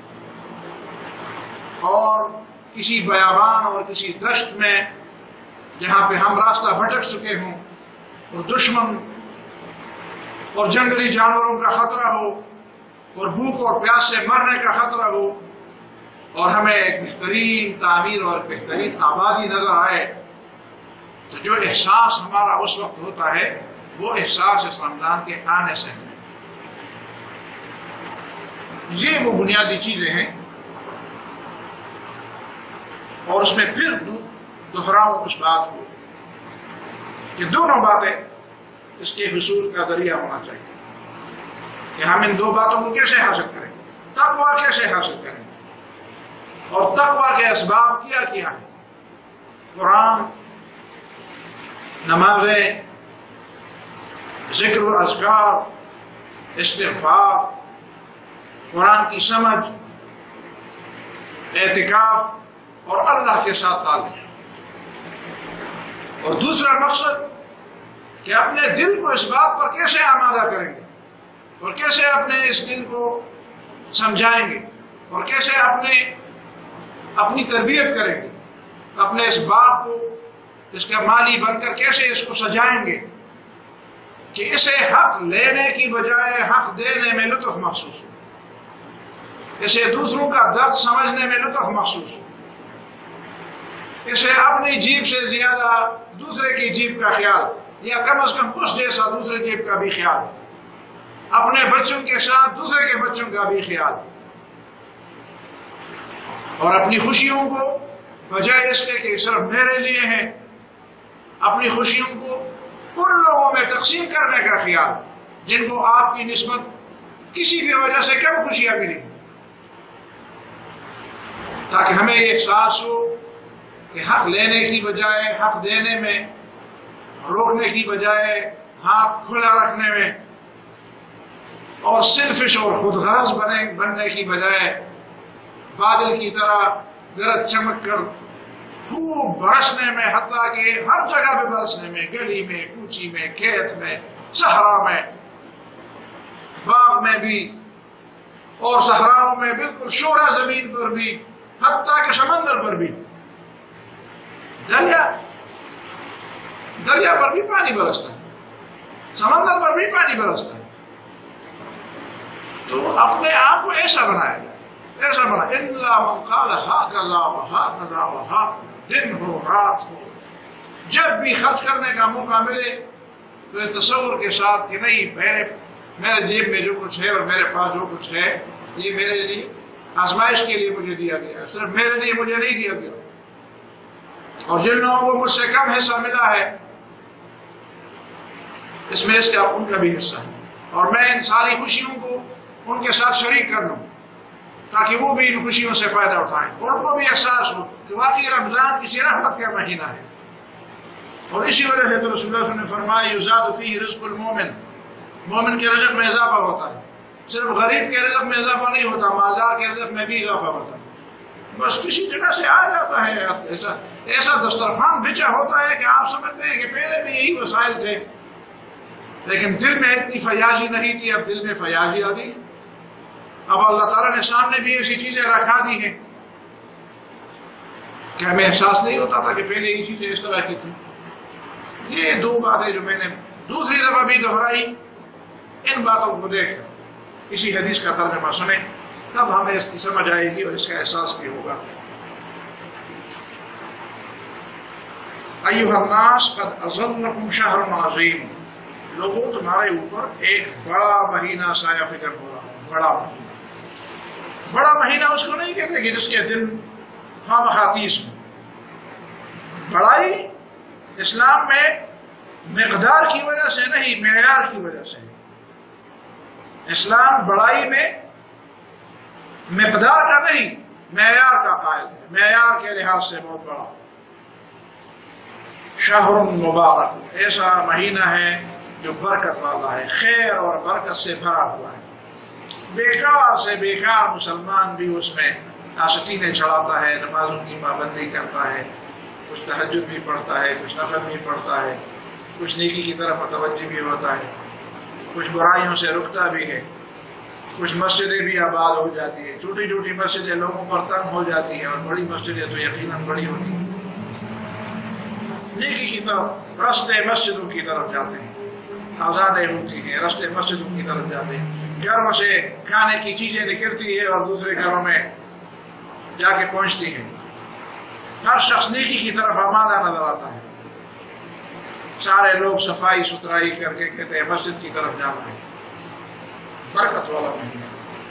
اور کسی بیابان اور کسی دشت میں جہاں پہ ہم راستہ بھٹک چکے ہوں اور دشمن اور جنگلی جانوروں کا خطرہ ہو اور بھوک اور پیاس سے مرنے کا خطرہ ہو، اور ہمیں ایک بہترین تعمیر اور بہترین آبادی نظر آئے، تو جو احساس ہمارا اس وقت ہوتا ہے وہ احساس اس رمضان کے آنے سے ہے. یہ وہ بنیادی چیزیں ہیں، اور اس میں پھر دہراؤں اس بات کو کہ دونوں باتیں اس کے حصول کا ذریعہ ہونا چاہیے کہ ہم ان دو باتوں کو کیسے حاصل کریں، تقویٰ کیسے حاصل کریں، اور تقویٰ کے اسباب کیا کیا ہے. قرآن، نمازیں، ذکر و اذکار، استغفار، قرآن کی سمجھ، اعتکاف اور اللہ کے ساتھ تعلق. اور دوسرا مقصد کہ اپنے دل کو اس بات پر کیسے آمادہ کریں گے، اور کیسے اپنے اس دل کو سمجھائیں گے، اور کیسے اپنی تربیت کریں گے، اپنے اس بات کو اس کا مالی بن کر کیسے اس کو سجائیں گے کہ اسے حق لینے کی بجائے حق دینے میں لطف محسوس ہو، اسے دوسروں کا درد سمجھنے میں لطف محسوس ہو، اسے اپنی جیب سے زیادہ دوسرے کی جیب کا خیال، یا کم از کم اس جیسا دوسرے جیب کا بھی خیال، اپنے بچوں کے ساتھ دوسرے کے بچوں کا بھی خیال، اور اپنی خوشیوں کو بجائے اس کے کہ صرف میرے لیے ہیں، اپنی خوشیوں کو ان لوگوں میں تقسیم کرنے کا خیال جن کو آپ کی نسبت کسی بھی وجہ سے کم خوشیاں ملی، تاکہ ہمیں یہ احساس ہو کہ حق لینے کی بجائے حق دینے میں، روکنے کی بجائے ہاتھ کھلا رکھنے میں، اور سیلفش اور خود غرض بننے کی بجائے بادل کی طرح گرج چمک کر خوب برسنے میں، حتیٰ کہ ہر جگہ پہ برسنے میں، گلی میں، کوچی میں، کھیت میں، صحرا میں، باغ میں بھی، اور صحراؤں میں بالکل شورہ زمین پر بھی، حتیٰ کہ سمندر پر بھی، دریا پر بھی پانی برستا ہے، سمندر پر بھی پانی برستا ہے. تو اپنے آپ کو ایسا بنایا جائے، ایسا بنا الا من قال هكذا وهكذا وهكذا، دن ہو رات ہو، جب بھی خرچ کرنے کا موقع ملے تو اس تصور کے ساتھ کہ نہیں، میرے جیب میں جو کچھ ہے اور میرے پاس جو کچھ ہے یہ میرے لیے آزمائش کے لیے مجھے دیا گیا ہے، صرف میرے لیے مجھے نہیں دیا گیا. اور جن لوگوں کو مجھ سے کم حصہ ملا ہے اس میں اس کا ان کا بھی حصہ ہے، اور میں ان ساری خوشیوں کو ان کے ساتھ شریک کر دوں تاکہ وہ بھی ان خوشیوں سے فائدہ اٹھائیں، اور ان کو بھی احساس ہو کہ واقعی رمضان کسی رحمت کا مہینہ ہے. اور اسی وجہ سے تو رسول اللہ صلی اللہ علیہ وسلم نے فرمایا یزاد فیہ رزق المومن، مومن کے رزق میں اضافہ ہوتا ہے، صرف غریب کے رزق میں اضافہ نہیں ہوتا، مالدار کے رزق میں بھی اضافہ ہوتا ہے. بس کسی جگہ سے آ جاتا ہے، ایسا دسترخوان بچا ہوتا ہے کہ آپ سمجھتے ہیں کہ پہلے بھی یہی وسائل تھے، لیکن دل میں اتنی فیاضی نہیں تھی، اب دل میں فیاضی آ گئی۔ اب اللہ تعالیٰ نے سامنے بھی ایسی چیزیں رکھا دی ہیں کہ ہمیں احساس نہیں ہوتا تھا کہ پہلے یہ چیزیں اس طرح کی تھی۔ یہ دو باتیں جو میں نے دوسری دفعہ بھی دہرائی، ان باتوں کو دیکھ اسی حدیث کا ترجمہ سنیں، تب ہمیں اس کی سمجھ آئے گی اور اس کا احساس بھی ہوگا۔ ایھا الناس قد اظلکم شہر عظیم، لوگوں تمہارے اوپر ایک بڑا مہینہ سایہ فکر ہو رہا ہے۔ بڑا مہینہ، بڑا مہینہ اس کو نہیں کہتے کہ جس کے دن خامخاتیس میں۔ بڑائی اسلام میں مقدار کی وجہ سے نہیں، معیار کی وجہ سے۔ اسلام بڑائی میں مقدار کا نہیں، معیار کا قائل ہے، معیار کے لحاظ سے بہت بڑا۔ شہر مبارک، ایسا مہینہ ہے جو برکت والا ہے، خیر اور برکت سے بھرا ہوا ہے۔ بیکار سے بیکار مسلمان بھی اس میں آستینیں چڑھاتا ہے، نمازوں کی پابندی کرتا ہے، کچھ تہجد بھی پڑھتا ہے، کچھ نفل بھی پڑھتا ہے، کچھ نیکی کی طرف متوجہ بھی ہوتا ہے، کچھ برائیوں سے رکتا بھی ہے، کچھ مسجدیں بھی آباد ہو جاتی ہیں۔ چھوٹی چھوٹی مسجدیں لوگوں پر تنگ ہو جاتی ہیں اور بڑی مسجدیں تو یقیناً بڑی ہوتی ہیں۔ نیکی کی طرف رستے مسجدوں کی طرف جاتے ہیں، آزادیں ہوتی ہیں، رستے مسجدوں کی طرف جاتے ہیں، گھروں سے کھانے کی چیزیں نکلتی ہے اور دوسرے گھروں میں جا کے پہنچتی ہیں۔ ہر شخص نیکی کی طرف آمادہ نظر آتا ہے۔ سارے لوگ صفائی ستھرائی کر کے کہتے ہیں مسجد کی طرف جانا ہے۔ برکت والا مہینہ،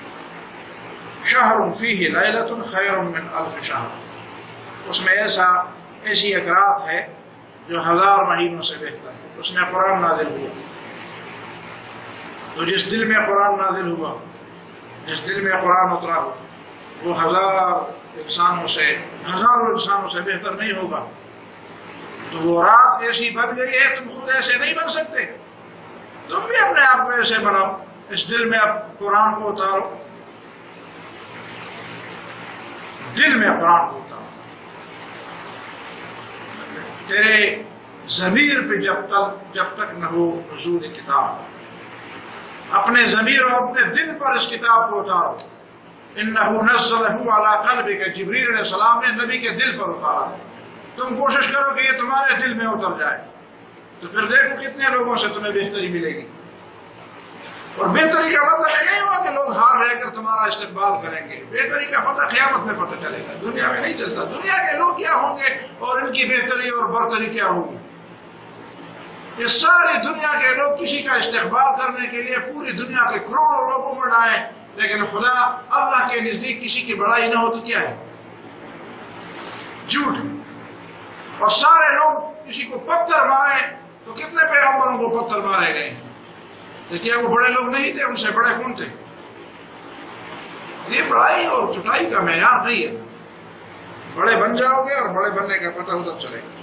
شہر فیہ لیلۃ خیر من الف شہر، اس میں ایسی ایک رات ہے جو 1000 مہینوں سے بہتر ہے۔ اس میں قرآن نازل ہوا، تو جس دل میں قرآن نازل ہوا، جس دل میں قرآن اترا ہو، وہ ہزاروں انسانوں سے بہتر نہیں ہوگا۔ تو وہ رات ایسی بن گئی ہے، تم خود ایسے نہیں بن سکتے، تم بھی اپنے آپ کو ایسے بناؤ، اس دل میں اب قرآن کو اتارو، دل میں قرآن کو اتارو۔ تیرے ضمیر پہ جب تک نہ ہو نزول کتاب، اپنے ضمیر اور اپنے دل پر اس کتاب کو اتارو۔ انہ نزلہ علی قلبک، جبریل علیہ السلام نے نبی کے دل پر اتارا ہے، تم کوشش کرو کہ یہ تمہارے دل میں اتر جائے، تو پھر دیکھو کتنے لوگوں سے تمہیں بہتری ملے گی۔ اور بہتری کا مطلب یہ نہیں ہوا کہ لوگ ہار رہ کر تمہارا استقبال کریں گے، بہتری کا پتہ قیامت میں پتہ چلے گا، دنیا میں نہیں چلتا۔ دنیا کے لوگ کیا ہوں گے اور ان کی بہتری اور برتری کیا ہوگی؟ یہ ساری دنیا کے لوگ کسی کا استقبال کرنے کے لیے پوری دنیا کے کروڑوں لوگوں کو ڈائیں، لیکن خدا اللہ کے نزدیک کسی کی بڑائی نہ ہو تو کیا ہے؟ جھوٹ۔ اور سارے لوگ کسی کو پتھر مارے تو کتنے پیغمبروں کو پتھر مارے گئے ہیں؟ تو کیا وہ بڑے لوگ نہیں تھے؟ ان سے بڑے کون تھے؟ یہ بڑائی اور چھٹائی کا معیار نہیں ہے۔ بڑے بن جاؤ گے اور بڑے بننے کا پتہ ادھر چلے گا۔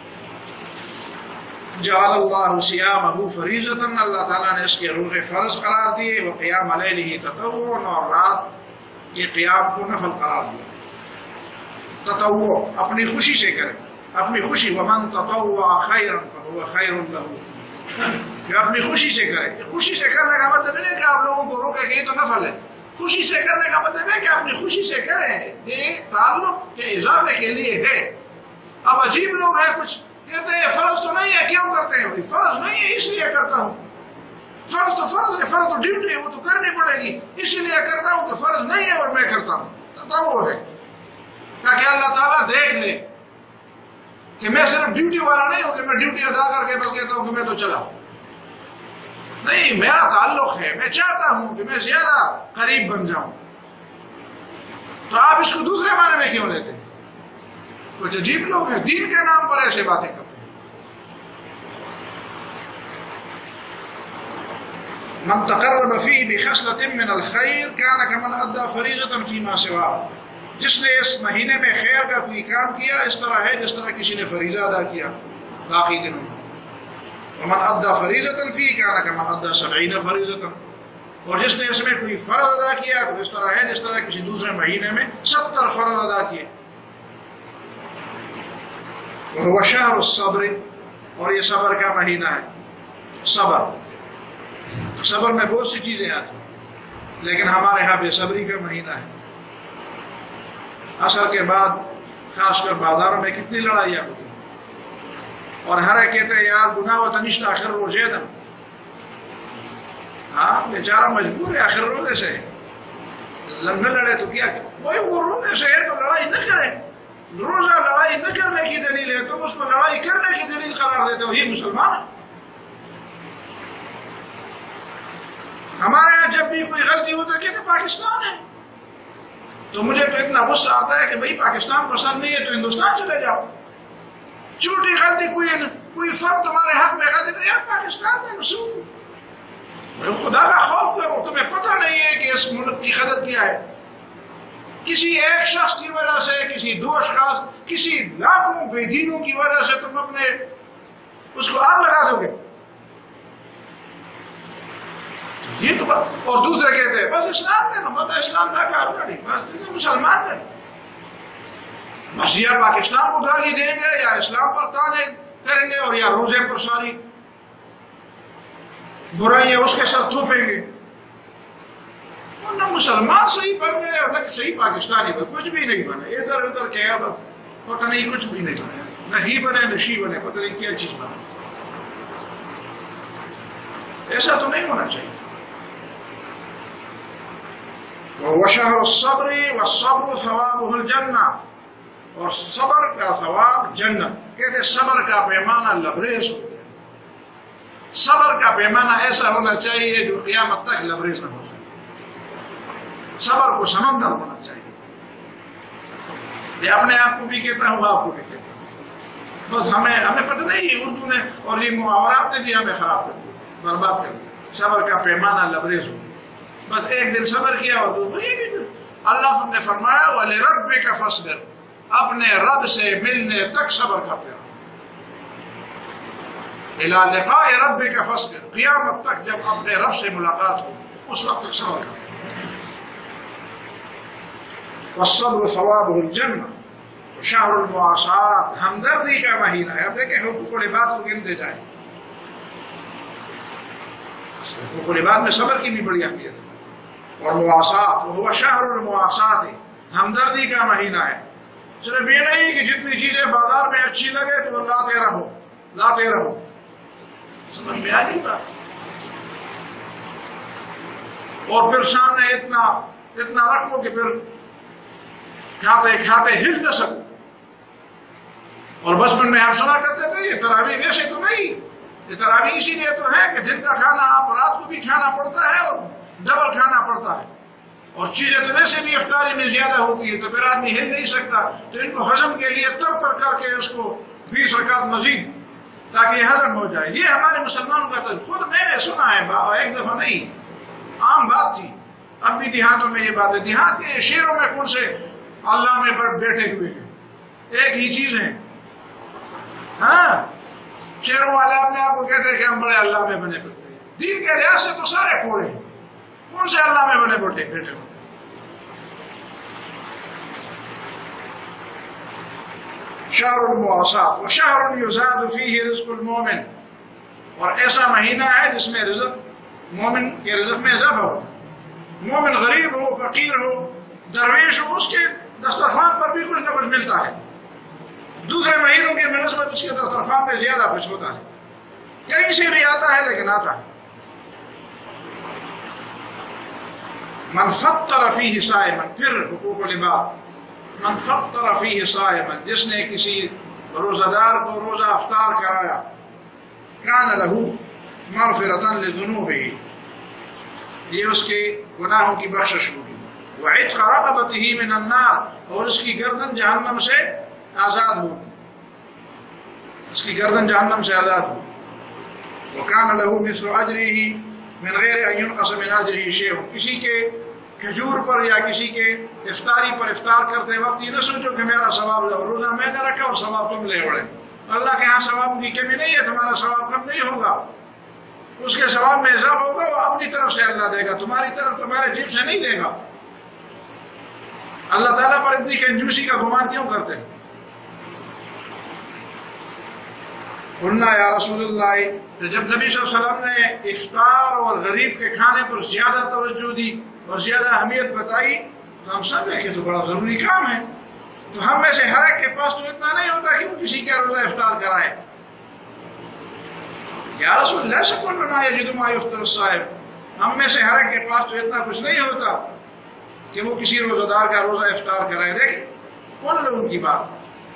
جعل اللہ صیامہ فریضۃ، اللہ تعالیٰ نے اس کے روزے فرض قرار دیے، وقیام لیلہ تطوع، اور رات کے قیام کو نفل قرار دیا۔ تطوع اپنی خوشی سے کرے، اپنی خوشی، ومن تطوع خیرا فہو خیر لہ، کہ اپنی خوشی سے کرے۔ خوشی سے کرنے کا مطلب نہیں کہ آپ لوگوں کو روکے کہ یہ تو نفل ہے، خوشی سے کرنے کا مطلب ہے کہ اپنی خوشی سے کریں، یہ تعلق کے اضافے کے لیے ہے۔ اب عجیب لوگ ہیں، کچھ کہتے ہیں فرض تو نہیں ہے، کیوں کرتے ہیں؟ بھائی فرض نہیں ہے اس لیے کرتا ہوں، فرض تو فرض ہے، فرض تو ڈیوٹی ہے، وہ تو کرنی پڑے گی، اسی لیے کرتا ہوں کہ فرض نہیں ہے اور میں کرتا ہوں۔ تطوع ہے تاکہ اللہ تعالیٰ دیکھ لے کہ میں صرف ڈیوٹی والا نہیں ہوں کہ میں ڈیوٹی ادا کر کے بس کہتا ہوں کہ میں تو چلا ہوں، نہیں، میرا تعلق ہے، میں چاہتا ہوں کہ میں زیادہ قریب بن جاؤں۔ تو آپ اس کو دوسرے معنی میں کیوں لیتے ہیں؟ کچھ عجیب لوگ ہیں دین کے نام پر ایسے باتیں کرتے ہیں۔ من تقرب فیہ بخصلۃ من الخیر کان کمن ادی فریضۃ فیما سواہ، جس نے اس مہینے میں خیر کا کوئی کام کیا اس طرح ہے جس طرح کسی نے فریضہ ادا کیا باقی دنوں میں۔ ومن ادی فریضۃ فیہ کان کمن ادی 70 فریضۃ، اور جس نے اس میں کوئی فرض ادا کیا تو اس طرح ہے جس طرح کسی دوسرے مہینے میں 70 فرض ادا کیے۔ وہ شہر الصبر، اور یہ صبر کا مہینہ ہے۔ صبر میں بہت سی چیزیں آتی ہیں، لیکن ہمارے یہاں بے صبری کا مہینہ ہے۔ عصر کے بعد خاص کر بازاروں میں کتنی لڑائیاں ہوتی ہیں، اور ہر ایک کہتے ہیں یار گناہ و تنشت آخر روزے نا، ہاں بیچارہ مجبور ہے آخر روزے سے، نہ لڑے تو کیا وہی وہ روزے سے ہے تو لڑائی نہ کرے۔ روزہ لڑائی نہ کرنے کی دلیل ہے، تم اس کو لڑائی کرنے کی دلیل قرار دیتے ہو، یہ مسلمان ہے۔ ہمارے یہاں جب بھی کوئی غلطی ہوتی ہے کہتے پاکستان ہے، تو مجھے تو اتنا غصہ آتا ہے کہ بھائی پاکستان پسند نہیں ہے تو ہندوستان چلے جاؤ۔ چھوٹی غلطی کوئی فرد تمہارے حق میں غلطی کرے، یار پاکستان میں رسول، خدا کا خوف کرو، تمہیں پتہ نہیں ہے کہ اس ملک کی قدر کیا ہے۔ کسی ایک شخص کی وجہ سے، کسی دو اشخاص، کسی لاکھوں بے دینوں کی وجہ سے تم اپنے اس کو آگ لگا دو گے، یہ تو بات۔ اور دوسرے کہتے ہیں بس اسلام دے نو، بس اسلام دا کار نہیں، بس مسلمان دے، بس یا پاکستان کو گالی دیں گے یا اسلام پر تانے کریں گے، اور یا روزے پر ساری برائیاں اس کے سر تھوپیں گے۔ اور نہ مسلمان صحیح بن گئے اور نہ صحیح پاکستانی بن، کچھ بھی نہیں بنے، ادھر ادھر کیا بس پتہ نہیں، کچھ بھی نہیں بنے، نہ ہی بنے نہ شی بنے، پتہ نہیں کیا چیز بنے۔ ایسا تو نہیں ہونا چاہیے۔ وَشَهْرُ الصَّبْرِ وَالصَّبْرُ ثَوَابُهُ الْجَنَّةُ، اور صبر کا ثواب جنت۔ کہتے صبر کا پیمانہ لبریز ہو گیا، صبر کا پیمانہ ایسا ہونا چاہیے جو قیامت تک لبریز نہ ہو سکے، صبر کو سمندر ہونا چاہیے۔ یہ اپنے آپ کو بھی کہتا ہوں، آپ کو بھی کہتا ہوں، بس ہمیں پتہ نہیں، اردو نے اور یہ محاورات نے بھی ہمیں خراب کر دیا، برباد کر دیا۔ صبر کا پیمانہ لبریز ہو، بس ایک دن صبر کیا اور اللہ نے فرمایا وَلِرَبِّكَ فَاصْبِرْ، اپنے رب سے ملنے تک صبر کرتے رہو۔ إِلَىٰ لِقَاءِ رَبِّكَ فَاصْبِرْ، قیامت تک جب اپنے رب سے ملاقات ہو اس وقت تک صبر کرتے۔ وَالصَّبْرُ ثَوَابُهُ الْجَنَّةُ وَشَهْرُ الْمُوَاسَاةِ، ہمدردی کا مہینہ ہے۔ اب دیکھیں حقوق العباد کو گنتے جائیں، حقوق العباد میں صبر کی بھی بڑی اہمیت ہے۔ اور مواسات، وہ شہر المواسات ہے، ہمدردی کا مہینہ ہے۔ صرف یہ نہیں کہ جتنی چیزیں بازار میں اچھی لگے تو وہ لاتے رہو، سمجھ میں آ گئی بات؟ اور پھر سامنے اتنا رکھو کہ پھر کھاتے ہل نہ سکو۔ اور بچپن میں ہم سنا کرتے تھے یہ تراویح ویسے تو نہیں، یہ تراویح اسی لیے تو ہے کہ دن کا کھانا آپ رات کو بھی کھانا پڑتا ہے اور ڈبل کھانا پڑتا ہے، اور چیزیں تو ویسے بھی افطاری میں زیادہ ہوتی ہے، تو پھر آدمی ہل نہیں سکتا، تو ان کو ہضم کے لیے تر کر کے اس کو 20 رکعت مزید تاکہ یہ ہضم ہو جائے۔ یہ ہمارے مسلمانوں کا تو خود میں نے سنا ہے، ایک دفعہ نہیں، عام بات تھی۔ اب بھی دیہاتوں میں یہ بات ہے، دیہات کے شہروں میں کون سے اللہ میں بیٹھے ہوئے ہیں، ایک ہی چیز ہے۔ ہاں شہروں والے اپنے آپ کو کہتے ہیں کہ ہم بڑے اللہ میں بنے پڑتے ہیں، دین کے لحاظ سے تو سارے کوڑے ہیں، کون سے اللہ میں بنے بیٹھے ہوتے ہیں۔ شہر المواسات وشہر یزاد فیہ رزق المومن، اور ایسا مہینہ ہے جس میں رزق مومن کے رزق میں اضافہ ہو۔ مومن غریب ہو، فقیر ہو، درویش ہو، اس کے دسترخوان پر بھی کچھ نہ کچھ ملتا ہے، دوسرے مہینوں کے بنسبت اس کے دسترخوان میں زیادہ کچھ ہوتا ہے، کہیں سے بھی آتا ہے لیکن آتا ہے۔ من فطر فیہ صائما، پھر حقوق العباد، من فطر فیہ صائما، جس نے کسی روزہ دار کو روزہ افطار کرایا، کان لہ مغفرۃ لذنوبہ، یہ اس کے گناہوں کی بخشش ہوگی، وعتق رقبتہ من النار، اور اس کی گردن جہنم سے آزاد ہوگی، اس کی گردن جہنم سے آزاد ہوگی، وکان لہ مثل اجرہ من غیر ان ينقص من اجرہ شیء، کسی کے کھجور پر یا کسی کے افطاری پر افطار کرتے وقت یہ نہ سوچو کہ میرا ثواب لو، روزہ میں نے رکھا اور ثواب تم لے اڑے، اللہ کے ہاں ثواب کی کمی نہیں ہے، تمہارا ثواب کم نہیں ہوگا، اس کے ثواب میں اضافہ ہوگا، وہ اپنی طرف سے اللہ دے گا، تمہاری طرف تمہارے جیب سے نہیں دے گا۔ اللہ تعالیٰ پر اتنی کنجوسی کا گمان کیوں کرتے ہیں؟ قلنا یا رسول اللہ، تو جب نبی صلی اللہ علیہ وسلم نے افطار اور غریب کے کھانے پر زیادہ توجہ دی اور زیادہ اہمیت بتائی تو ہم سمجھے کہ تو بڑا ضروری کام ہے، تو ہم میں سے ہر ایک کے پاس تو اتنا نہیں ہوتا کہ وہ کسی کا روزہ افطار کرائے۔ یا رسول اللہ سے کلنا یجد ما یفطر الصائم، ہم میں سے ہر ایک کے پاس تو اتنا کچھ نہیں ہوتا کہ وہ کسی روزہ دار کا روزہ افطار کرائے۔ دیکھیں ان لوگوں کی بات۔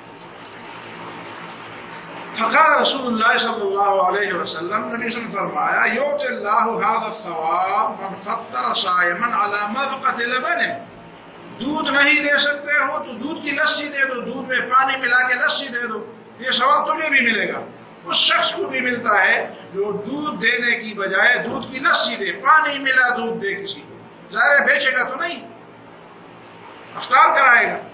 فقال رسول اللہ صلی اللہ علیہ وسلم، نبی صلی اللہ علیہ وسلم فرمایا یؤتی اللہ هذا الثواب من فطر صائما على مذقة لبن، دودھ نہیں دے سکتے ہو تو دودھ کی لسی دے دو، دودھ میں پانی ملا کے لسی دے دو، یہ ثواب تمہیں بھی ملے گا، اس شخص کو بھی ملتا ہے جو دودھ دینے کی بجائے دودھ کی لسی دے، پانی ملا دودھ دے کسی کو، ظاہر ہے بیچے گا تو نہیں، افطار کرائے گا۔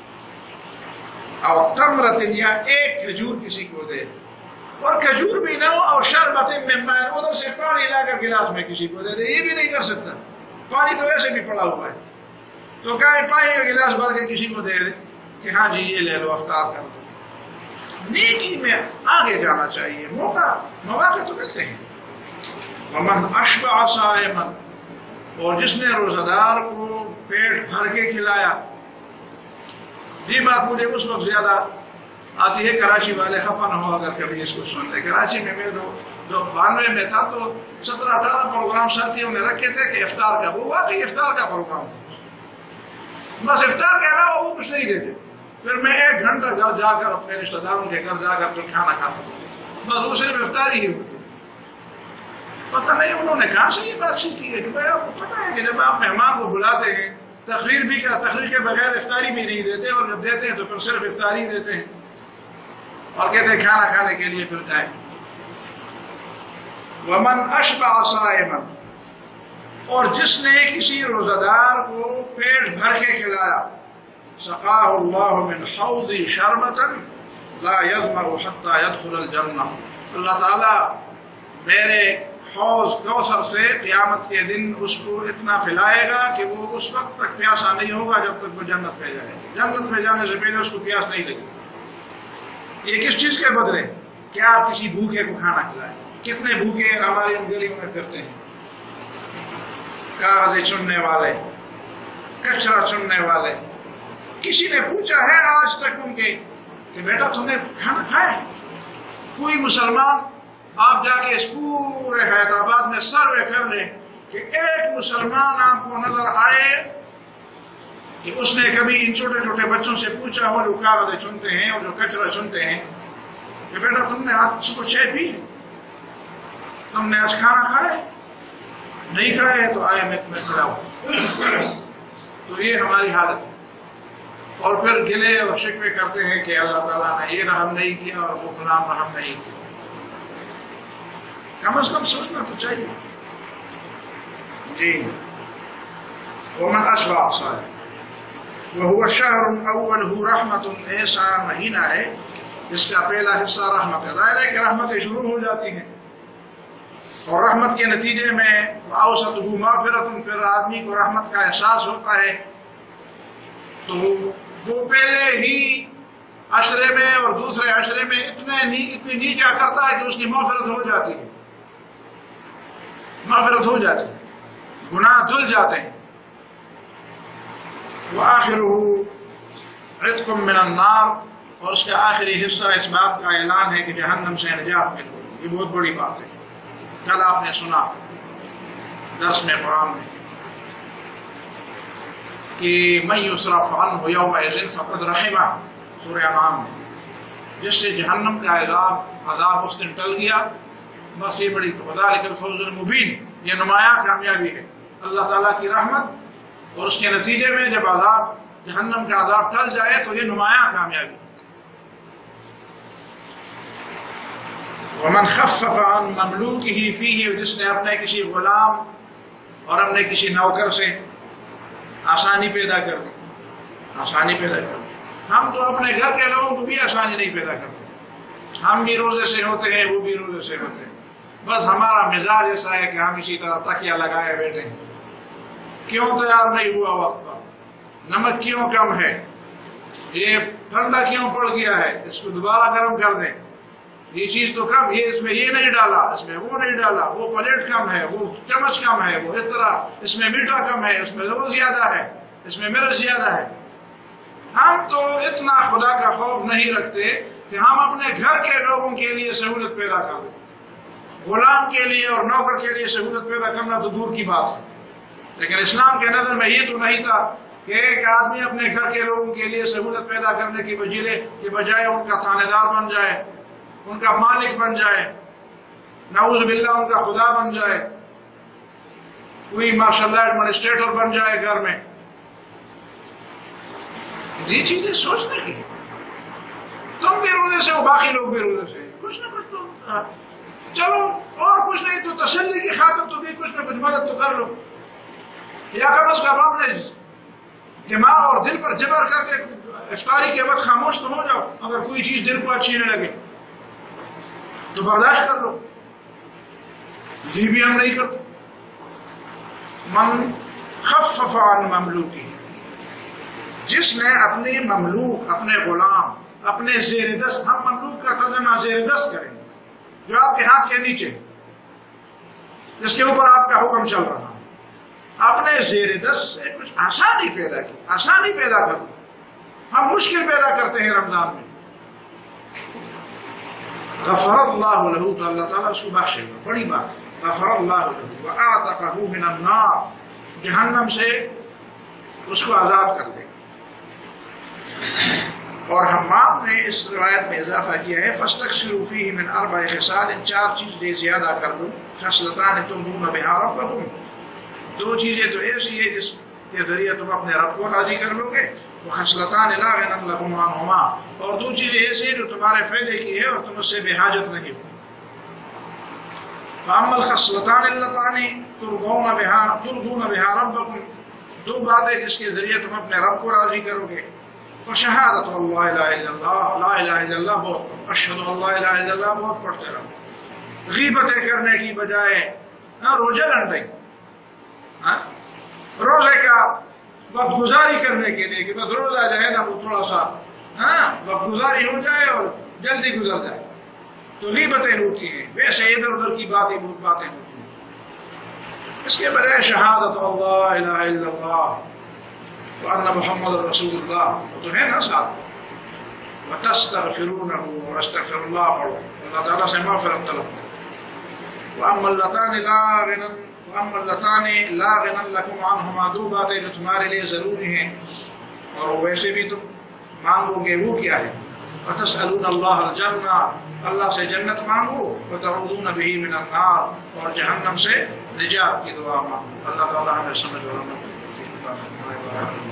اور تمرت، یا ایک کھجور کسی کو دے، اور کھجور بھی نہ ہو، اور شربت من ماء، ادھر سے پانی لا کر گلاس میں کسی کو دے دے، یہ بھی نہیں کر سکتا، پانی تو ویسے بھی پڑا ہوا ہے، تو کہیں پانی کا گلاس بھر کے کسی کو دے دے کہ ہاں جی یہ لے لو افطار کر لو۔ نیکی میں آگے جانا چاہیے، مواقع تو ملتے ہیں۔ ومن اشبع صائما، اور جس نے روزہ دار کو پیٹ بھر کے کھلایا۔ یہ بات مجھے اس وقت زیادہ آتی ہے، کراچی والے خفا نہ ہو اگر کبھی اس کو سن لے۔ کراچی میں میں 92 میں تھا تو 17-18 پروگرام ساتھیوں نے رکھے تھے کہ افطار کا، وہ واقعی افطار کا پروگرام تھا، بس افطار کے علاوہ وہ کچھ نہیں دیتے۔ پھر میں 1 گھنٹہ گھر جا کر اپنے رشتہ داروں کے گھر جا کر پھر کھانا کھاتا تھا، بس وہ صرف افطاری ہی ہوتی تھی۔ پتہ نہیں انہوں نے کہاں سے یہ بات سیکھی ہے کہ بھائی آپ کو پتہ ہے کہ جب آپ مہمان کو بلاتے ہیں تقریر کے بغیر افطاری بھی نہیں دیتے، اور جب دیتے ہیں تو پھر صرف افطاری دیتے ہیں اور کہتے ہیں کھانا کھانے کے لیے پھر جائیں۔ ومن اشبع صائما، اور جس نے کسی روزہ دار کو پیٹ بھر کے کھلایا، سقاہ اللہ من حوضی شربتا لا یظمأ حتی یدخل الجنہ، اللہ تعالیٰ میرے حوض کوثر سے قیامت کے دن اس کو اتنا پلائے گا کہ وہ اس وقت تک پیاسا نہیں ہوگا جب تک وہ جنت میں جائے، جنت میں جانے سے پہلے اس کو پیاس نہیں لگی۔ یہ کس چیز کے بدلے؟ کیا آپ کسی بھوکے کو کھانا کھلائیں؟ کتنے بھوکے ہماری ان گلیوں میں پھرتے ہیں، کاغذ چننے والے، کچرا چننے والے۔ کسی نے پوچھا ہے آج تک ان کے کہ بیٹا تم نے کھانا کھایا؟ کوئی مسلمان، آپ جا کے اس پورے حیات آباد میں سروے کر لیں کہ ایک مسلمان آپ کو نظر آئے کہ اس نے کبھی ان چھوٹے چھوٹے بچوں سے پوچھا ہو جو کاغذ چنتے ہیں اور جو کچرا چنتے ہیں کہ بیٹا تم نے آج صبح چائے پی ہے، تم نے آج کھانا کھایا؟ نہیں کھایا ہے تو آئے میں کھلاؤں۔ تو یہ ہماری حالت ہے، اور پھر گلے اور شکوے کرتے ہیں کہ اللہ تعالیٰ نے یہ رحم نہیں کیا اور وہ فلان رحم نہیں کیا۔ کم از کم سوچنا تو چاہیے۔ جی ومن اشبع صائما وهو شهر اولہ رحمت، ایسا مہینہ ہے جس کا پہلا حصہ رحمت ہے۔ ظاہر ہے کہ رحمتیں شروع ہو جاتی ہیں، اور رحمت کے نتیجے میں اوسطہ مغفرۃ، پھر آدمی کو رحمت کا احساس ہوتا ہے، تو وہ پہلے ہی عشرے میں اور دوسرے عشرے میں اتنی نیکیاں کرتا ہے کہ اس کی مغفرت ہو جاتی ہے، مغفرت ہو جاتی ہے، گناہ دھل جاتے ہیں۔ وآخرہ عتق من النار، اور اس کا آخری حصہ اس بات کا اعلان ہے کہ جہنم سے نجات مل گئی۔ یہ بہت بڑی بات ہے۔ کل آپ نے سنا درس میں قرآن میں کہ من یصرف عنہ یومئذ فقد رحمہ، سورہ انعام میں، جس سے جہنم کا عذاب اس دن ٹل گیا، بس یہ بڑی وذالک الفوز المبین، یہ نمایاں کامیابی ہے۔ اللہ تعالیٰ کی رحمت اور اس کے نتیجے میں جب جہنم کا عذاب ٹل جائے تو یہ نمایاں کامیابی۔ ومن خفف عن مملوکہ فیہ، جس نے اپنے کسی غلام اور اپنے کسی نوکر سے آسانی پیدا کر دی، آسانی پیدا کر دی۔ ہم تو اپنے گھر کے لوگوں کو بھی آسانی نہیں پیدا کرتے، ہم بھی روزے سے ہوتے ہیں، وہ بھی روزے سے ہوتے ہیں، بس ہمارا مزاج ایسا ہے کہ ہم اسی طرح تکیہ لگائے بیٹھے ہیں۔ کیوں تیار نہیں ہوا وقت پر؟ نمک کیوں کم ہے؟ یہ ٹھنڈا کیوں پڑ گیا ہے؟ اس کو دوبارہ گرم کر دیں۔ یہ چیز تو کم، یہ اس میں یہ نہیں ڈالا، اس میں وہ نہیں ڈالا، وہ پلیٹ کم ہے، وہ چمچ کم ہے، وہ اس طرح، اس میں میٹھا کم ہے، اس میں لوگ زیادہ ہے، اس میں مرچ زیادہ ہے۔ ہم تو اتنا خدا کا خوف نہیں رکھتے کہ ہم اپنے گھر کے لوگوں کے لیے سہولت پیدا کر دیں۔ غلام کے لیے اور نوکر کے لیے سہولت پیدا کرنا تو دور کی بات ہے، لیکن اسلام کے نظر میں یہ تو نہیں تھا کہ ایک آدمی اپنے گھر کے لوگوں کے لیے سہولت پیدا کرنے کی بجائے ان کا تانے دار بن جائے، ان کا مالک بن جائے، نعوذ باللہ ان کا خدا بن جائے، کوئی ماشاء اللہ ایڈمنسٹریٹر بن جائے گھر میں۔ یہ چیزیں سوچنے کی، تم بے روزے سے ہو، باقی لوگ بے روزے سے، کچھ نہ کچھ تو چلو، اور کچھ نہیں تو تسلی کی خاطر تو بھی کچھ نہ کچھ مدد تو کر لو، یا کم از کم اپنے دماغ اور دل پر جبر کر کے افطاری کے وقت خاموش تو ہو جاؤ، اگر کوئی چیز دل کو اچھی نہ لگے تو برداشت کر لو۔ یہ بھی ہم نہیں کرتے۔ من خفف عن مملوکی، جس نے اپنے مملوک، اپنے غلام، اپنے زیر دست، ہم مملوک کا ترجمہ زیر دست کریں گے، جو آپ کے ہاتھ کے نیچے، جس کے اوپر آپ کا حکم چل رہا ہے، اپنے زیر دست سے کچھ آسانی پیدا کی، آسانی پیدا کرو۔ ہم مشکل پیدا کرتے ہیں رمضان میں، غفر اللہ لہ، تو اللہ تعالیٰ اس کو بخشے گا، بڑی بات ہے، غفر اللہ لہ وَأَعْتَقَهُ مِنَ النَّارِ، جہنم سے اس کو آزاد کر دے گا۔ اور حمام نے اس روایت میں اضافہ کیا ہے فَاسْتَكْثِرُوا فِيهِ مِنْ أَرْبَعِ خِصَالٍ، ان 4 چیزیں زیادہ کر دو، خَصْلَتَانِ تُرْضُونَ بِهَا رَبَّكُمْ، 2 چیزیں تو ایسی ہے جس کے ذریعے تم اپنے رب کو راضی کر لو گے، وَخَصْلَتَانِ لَا غِنًى لَكُمْ عَنْهُمَا، اور 2 چیزیں ایسی ہیں جو تمہارے فائدے کی ہے اور تم اس سے بے حاجت نہیں ہو۔ فَأَمَّا الْخَصْلَتَانِ اللَّتَانِ تُرْضُونَ بِهَا رَبَّكُمْ، 2 باتیں جس کے ذریعے تم اپنے رب کو راضی کرو گے، فشہادۃ اللہ الہ الا اللہ، لا الہ الا اللہ بہت پڑھو، اشہد اللہ الہ الا اللہ بہت پڑھتے رہو، غیبتیں کرنے کی بجائے روزہ رکھنے، روزے کا وقت گزاری کرنے کے لیے کہ بس روزہ جو ہے نا وہ تھوڑا سا وقت گزاری ہو جائے اور جلدی گزر جائے، تو غیبتیں ہوتی ہیں، ویسے ادھر ادھر کی باتیں بہت باتیں ہوتی ہیں۔ اس کے بجائے شہادت اللہ الہ الا اللہ وَأَنَّ مُحَمَّدٌ رَسُولُ اللَّهِ، تو ہے نا صاحب، وَتَسْتَغْفِرُونَهُ، اور استغفر اللہ پڑھو، اللہ تعالیٰ سے مغفرت طلب کرو۔ وَأَمَّا اللَّتَانِ لَا غِنًى لَكُمْ عَنْهُمَا، 2 باتیں جو تمہارے لیے ضروری ہیں اور ویسے بھی تم مانگو گے، وہ کیا ہے؟ وَتَسْأَلُونَ اللَّهَ الْجَنَّةَ، اللہ سے جنت مانگو، وَتَعُوذُونَ بِهِ مِنَ النَّارِ، اور جہنم سے نجات کی دعا مانگو۔ اللہ تعالیٰ ہمیں سمجھ اور عمل کی توفیق عطا فرمائے۔